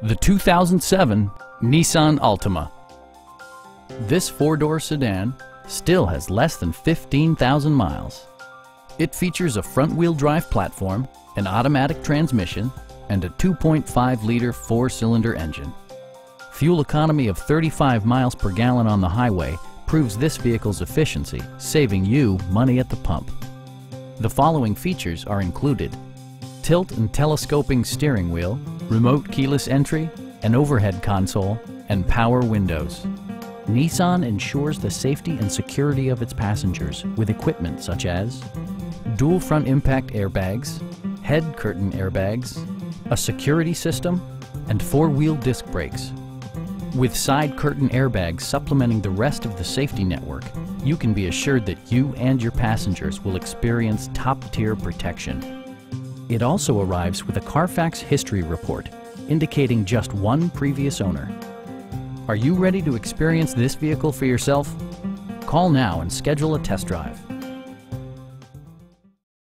The 2007 Nissan Altima. This four-door sedan still has less than 15,000 miles. It features a front-wheel drive platform, an automatic transmission, and a 2.5-liter four-cylinder engine. Fuel economy of 35 miles per gallon on the highway proves this vehicle's efficiency, saving you money at the pump. The following features are included: tilt and telescoping steering wheel, remote keyless entry, an overhead console, and power windows. Nissan ensures the safety and security of its passengers with equipment such as dual front impact airbags, head curtain airbags, a security system, and four-wheel disc brakes. With side curtain airbags supplementing the rest of the safety network, you can be assured that you and your passengers will experience top-tier protection. It also arrives with a Carfax history report, indicating just one previous owner. Are you ready to experience this vehicle for yourself? Call now and schedule a test drive.